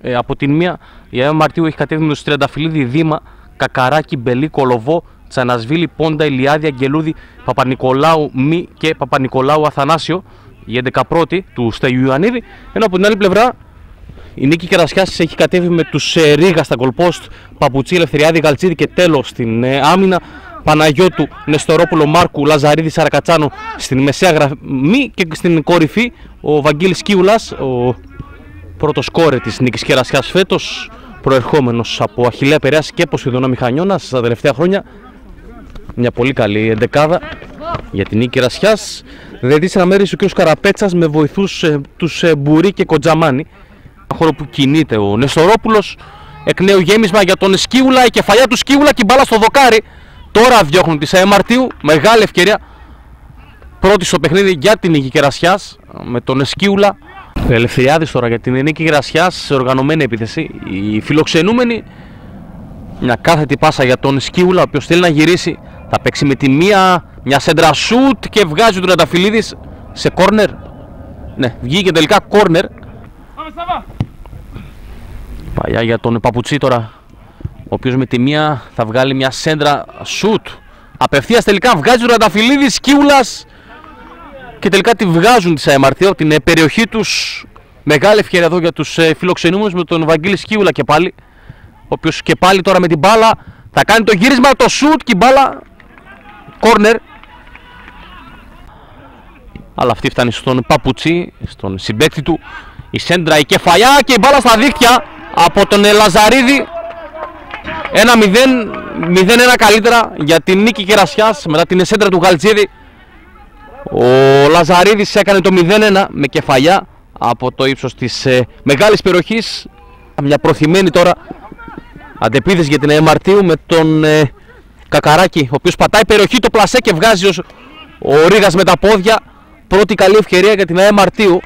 Από την μία η ΑΕ Μαρτίου έχει κατέβει με τους Τριανταφυλλίδη, Δήμα, Κακαράκη, Μπελή, Κολοβό, Τσανασβίλη, Πόντα, Ηλιάδη, Αγγελούδη, Παπα-Νικολάου Μη και Παπα-Νικολάου Αθανάσιο, η 11η του Στέγιου Ιωαννίδη. Ενώ από την άλλη πλευρά η Νίκη Κερασιάς έχει κατέβει με τους Ρίγα στα γκολπόστ, Παπουτσί, Ελευθεριάδη, Γαλτσίδη και τέλος στην άμυνα. Παναγιώτου, Νεστορόπουλο, Μάρκου, Λαζαρίδη, Σαρακατσάνου στην μεσαία γραμμή και στην κορυφή ο Βαγγέλης Κίουλας, ο πρώτος σκόρερ της Νίκης Κερασιάς φέτος, προερχόμενος από Αχιλλέα Πειραιάς και Ποσειδώνα Μηχανιώνα στα τελευταία χρόνια. Μια πολύ καλή εντεκάδα για την Νίκη Κερασιάς. Δηλαδή σε ένα μέρος ο κ. Καραπέτσας με βοηθούς τους Μπουρί και Κοντζαμάνι. Ένα χώρο που κινείται ο Νεστορόπουλος. Εκ νέου γέμισμα για τον Σκίουλα, η κεφαλιά του Σκίουλα και η μπάλα στο δοκάρι. Τώρα διώχνουν τη ΑΕ Μαρτίου, μεγάλη ευκαιρία πρώτη στο παιχνίδι για την Νίκη Κερασιάς με τον Σκίουλα. Ελευθεριάδης τώρα για την Νίκη Κερασιάς σε οργανωμένη επίθεση. Οι φιλοξενούμενοι, μια κάθετη πάσα για τον Σκίουλα, ο οποίος θέλει να γυρίσει, θα παίξει με τη μια σέντρα σουτ και βγάζει ο Τριανταφυλλίδης σε κόρνερ. Ναι, βγήκε τελικά κόρνερ. Παλιά για τον Παπουτσί τώρα, ο οποίος με τη μία θα βγάλει μια σέντρα σουτ. Απευθείας τελικά βγάζει ο Τριανταφυλλίδης, Σκίουλας και τελικά τη βγάζουν τη ΑΕ Μαρτίου, την περιοχή τους. Μεγάλη ευκαιρία εδώ για τους φιλοξενούμενους με τον Βαγγέλη Σκίουλα και πάλι, ο οποίος και πάλι τώρα με την μπάλα θα κάνει το γύρισμα, το σουτ και η μπάλα κόρνερ. Αλλά αυτή φτάνει στον Παπουτσί, στον συμπαίκτη του. Η σέντρα, η κεφαλιά και η μπάλα στα δίχτυα από τον Λαζαρίδη. 1-0 καλύτερα για την Νίκη Κερασιάς μετά την σέντρα του Γαλτσίδη. Ο Λαζαρίδης έκανε το 0-1 με κεφαλιά από το ύψος της μεγάλης περιοχής. Μια προθυμένη τώρα αντεπίθεση για την ΑΕ Μαρτίου με τον Κακαράκη, ο οποίος πατάει περιοχή, το πλασέ και βγάζει ο Ρίγας με τα πόδια. Πρώτη καλή ευκαιρία για την ΑΕ Μαρτίου.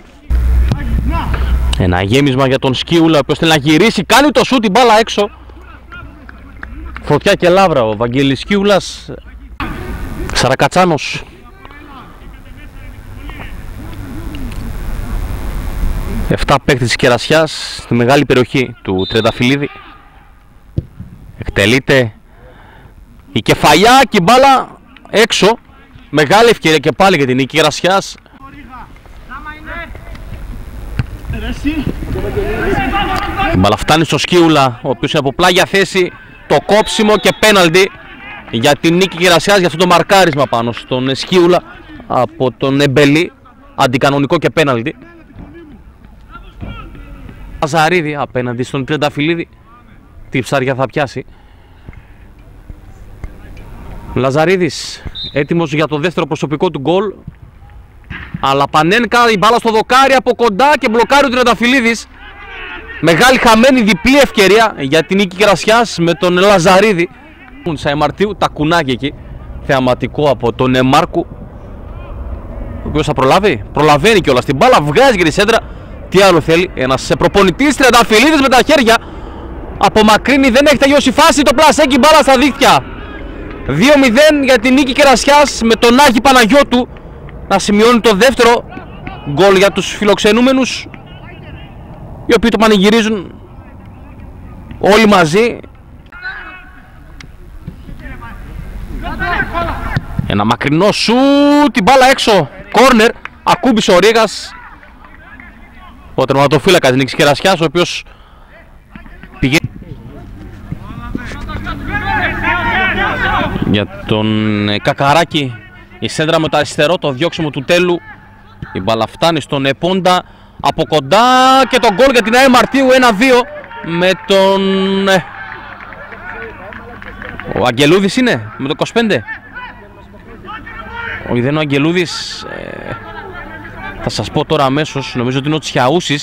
Ένα γέμισμα για τον Σκίουλα, ο οποίος θέλει να γυρίσει, κάνει το σούτ, την μπάλα έξω. Φωτιά και λάβρα ο Βαγγέλης Σκίουλας. Σαρακατσάνος. 7 παίκτες της Κερασιάς στη μεγάλη περιοχή του Τριανταφυλλίδη. Εκτελείται η κεφαλιά και η μπάλα έξω. Μεγάλη ευκαιρία και πάλι για την Νίκη Κερασιάς. Η μπάλα φτάνει στο Σκίουλα, ο οποίος είναι από πλάγια θέση. Το κόψιμο και πέναλτι για την Νίκη Κερασιάς για αυτό το μαρκάρισμα πάνω στον Σκίουλα από τον Εμπελή. Αντικανονικό και πέναλτι. Λαζαρίδη απέναντι στον Τριανταφυλλίδη. Τι ψάρια θα πιάσει. Λαζαρίδης έτοιμος για το δεύτερο προσωπικό του γκολ. Αλλά Πανένκα, η μπάλα στο δοκάρι από κοντά και μπλοκάρει ο Τριανταφυλλίδης. Μεγάλη χαμένη διπλή ευκαιρία για την Νίκη Κερασιάς με τον Λαζαρίδη. ΑΕ Μαρτίου, τα κουνάκι εκεί. Θεαματικό από τον Μάρκου, ο οποίος θα προλάβει. Προλαβαίνει κιόλας την μπάλα, βγάζει και τη σέντρα. Τι άλλο θέλει, ένας προπονητής Τριανταφυλλίδης με τα χέρια. Απομακρύνει, δεν έχει τελειώσει η φάση. Το πλασέκι, μπάλα στα δίχτυα. 2-0 για την Νίκη Κερασιάς με τον Άγη Παναγιώτου να σημειώνει το δεύτερο γκολ για τους φιλοξενούμενους, οι οποίοι το πανηγυρίζουν όλοι μαζί. Ένα μακρινό σου, την μπάλα έξω, κόρνερ, ακούμπησε ο Ρίγας, ο τερματοφύλακας της Νίκης Κερασιάς, ο οποίος πηγαίνει για τον Κακαράκη. Η σέντρα με το αριστερό, το διώξιμο του Τέλου. Η μπάλα φτάνει στον Πόντα από κοντά και το γκολ για την ΑΕ Μαρτίου 1-2 με τον... Ο Αγγελούδης είναι με το 25. Όχι, δεν είναι ο Αγγελούδης. Θα σας πω τώρα αμέσως. Νομίζω ότι είναι ο Τσιαούσης.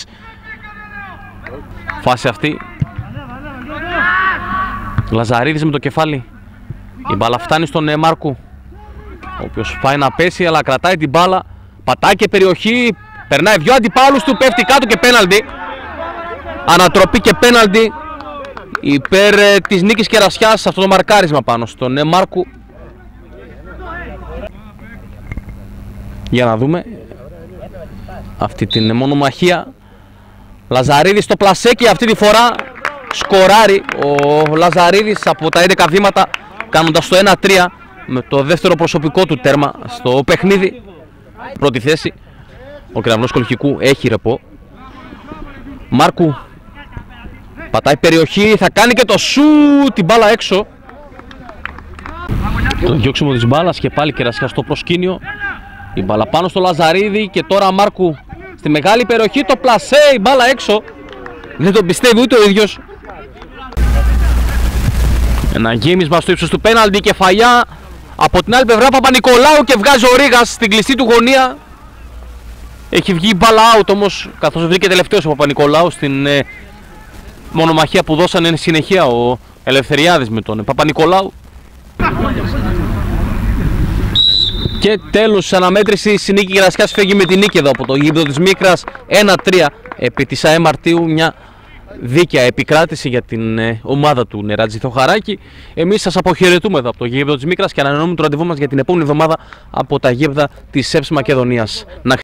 Φάση αυτή. Λαζαρίδης με το κεφάλι. Η μπάλα φτάνει στον Μάρκου, ο οποίος πάει να πέσει αλλά κρατάει την μπάλα. Πατάει και περιοχή. Περνάει δυο αντιπάλους του, πέφτει κάτω και πέναλτι. Ανατροπή και πέναλτι υπέρ της Νίκης Κερασιάς σε αυτό το μαρκάρισμα πάνω στον Μάρκου. Για να δούμε αυτή την μονομαχία Λαζαρίδης στο πλασέκι, αυτή τη φορά σκοράρει ο Λαζαρίδης από τα 11 βήματα, κάνοντας το 1-3 με το δεύτερο προσωπικό του τέρμα στο παιχνίδι. Πρώτη θέση. Ο Κεραυνός Κολχικού έχει ρεπό. Μάρκου πατάει περιοχή, θα κάνει και το σου, την μπάλα έξω. Το διώξιμο της μπάλας και πάλι Κερασιάς στο προσκήνιο. Η μπάλα πάνω στο Λαζαρίδη και τώρα Μάρκου στη μεγάλη περιοχή, το πλασέ, η μπάλα έξω. Δεν τον πιστεύει ούτε ο ίδιος. Ένα γέμισμα στο ύψος του πέναλτι, κεφαλιά. Από την άλλη πλευρά Παπα-Νικολάου και βγάζει ο Ρήγας στην κλειστή του γωνία. Έχει βγει μπάλα out όμως, καθώς βρήκε τελευταίος ο Παπα-Νικολάου στην μονομαχία που δώσανε συνεχεία ο Ελευθεριάδης με τον Παπα-Νικολάου. Και τέλος της αναμέτρησης, η Νίκη Κερασιάς φεύγει με την νίκη εδώ από το γήπεδο της Μίκρας. 1-3 επί της ΑΕ Μαρτίου, μια δίκαια επικράτηση για την ομάδα του Νερατζή Θοχαράκη. Εμείς σας αποχαιρετούμε εδώ από το γήπεδο της Μίκρας και ανανεώνουμε το ραντεβού μας για την επόμενη εβδομάδα από τα γήπεδα της ΕΠΣ Μακεδονίας.